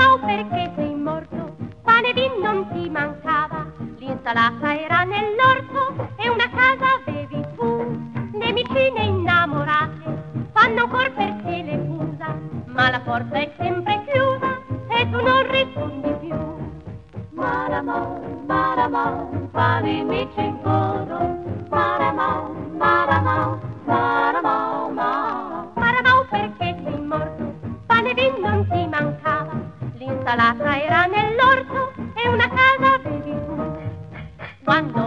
Maramò, perché sei morto? Pane e vin non ti mancava, l'insalata era nell'orto e una casa avevi tu. Le vicine innamorate fanno ancor per te le fusa, ma la porta è sempre chiusa e tu non rispondi più. Maramò, Maramò, pane mici in codo, Maramò, Maramò, Maramò, Maramò, perché sei morto? Pane e vin non ti mancava, l'insalata era nell'orto e una casa avevi tu. Quando